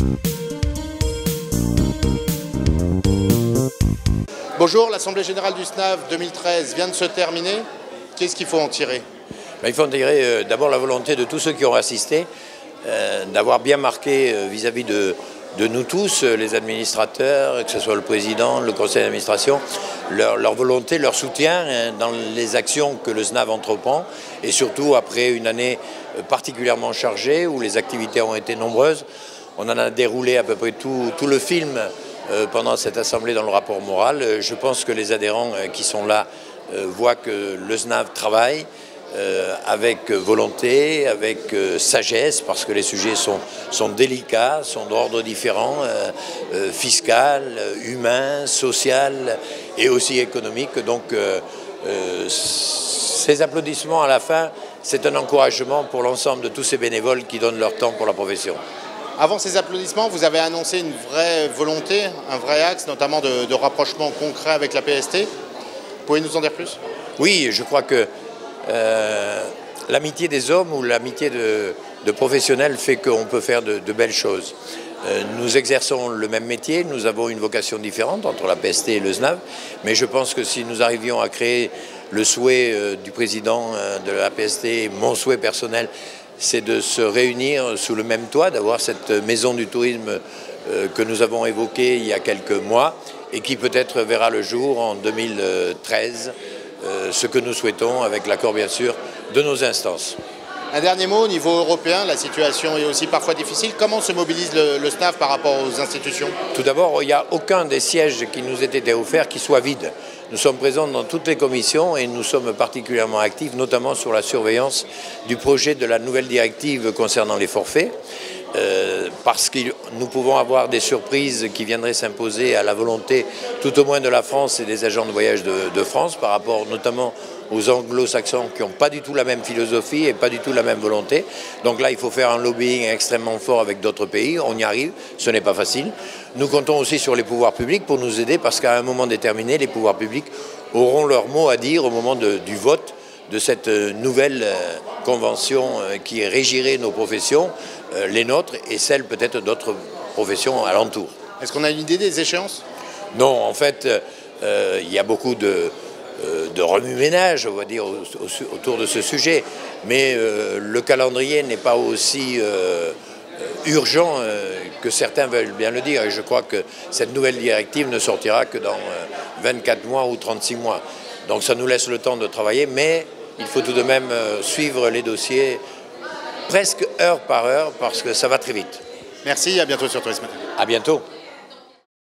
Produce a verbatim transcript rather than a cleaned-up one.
Bonjour, l'Assemblée Générale du S N A V deux mille treize vient de se terminer. Qu'est-ce qu'il faut en tirer? Ben, il faut en tirer euh, d'abord la volonté de tous ceux qui ont assisté, euh, d'avoir bien marqué euh, vis-à-vis de, de nous tous, euh, les administrateurs, que ce soit le président, le conseil d'administration, leur, leur volonté, leur soutien hein, dans les actions que le S N A V entreprend, et surtout après une année particulièrement chargée où les activités ont été nombreuses. On en a déroulé à peu près tout, tout le film euh, pendant cette assemblée dans le rapport moral. Euh, je pense que les adhérents euh, qui sont là euh, voient que le S N A V travaille euh, avec volonté, avec euh, sagesse, parce que les sujets sont, sont délicats, sont d'ordre différent, euh, euh, fiscal, humain, social et aussi économique. Donc euh, euh, ces applaudissements à la fin, c'est un encouragement pour l'ensemble de tous ces bénévoles qui donnent leur temps pour la profession. Avant ces applaudissements, vous avez annoncé une vraie volonté, un vrai axe, notamment de, de rapprochement concret avec la P S T. Pouvez nous en dire plus? Oui, je crois que euh, l'amitié des hommes ou l'amitié de, de professionnels fait qu'on peut faire de, de belles choses. Euh, nous exerçons le même métier, nous avons une vocation différente entre la P S T et le S N A V, mais je pense que si nous arrivions à créer le souhait euh, du président euh, de la P S T, mon souhait personnel, c'est de se réunir sous le même toit, d'avoir cette maison du tourisme euh, que nous avons évoquée il y a quelques mois et qui peut-être verra le jour en deux mille treize, euh, ce que nous souhaitons avec l'accord bien sûr de nos instances. Un dernier mot, au niveau européen, la situation est aussi parfois difficile. Comment se mobilise le, le S N A V par rapport aux institutions? Tout d'abord, il n'y a aucun des sièges qui nous ait été offerts qui soit vide. Nous sommes présents dans toutes les commissions et nous sommes particulièrement actifs, notamment sur la surveillance du projet de la nouvelle directive concernant les forfaits, euh, parce que nous pouvons avoir des surprises qui viendraient s'imposer à la volonté tout au moins de la France et des agents de voyage de, de France, par rapport notamment aux anglo-saxons qui n'ont pas du tout la même philosophie et pas du tout la même volonté. Donc là, il faut faire un lobbying extrêmement fort avec d'autres pays. On y arrive, ce n'est pas facile. Nous comptons aussi sur les pouvoirs publics pour nous aider parce qu'à un moment déterminé, les pouvoirs publics auront leur mot à dire au moment de, du vote de cette nouvelle euh, convention euh, qui régirait nos professions, euh, les nôtres et celles peut-être d'autres professions alentour. Est-ce qu'on a une idée des échéances? Non, en fait, euh, il y a beaucoup de... de remue-ménage, on va dire, autour de ce sujet. Mais euh, le calendrier n'est pas aussi euh, urgent euh, que certains veulent bien le dire. Et je crois que cette nouvelle directive ne sortira que dans euh, vingt-quatre mois ou trente-six mois. Donc ça nous laisse le temps de travailler, mais il faut tout de même euh, suivre les dossiers presque heure par heure parce que ça va très vite. Merci, à bientôt sur Tourisme. À bientôt.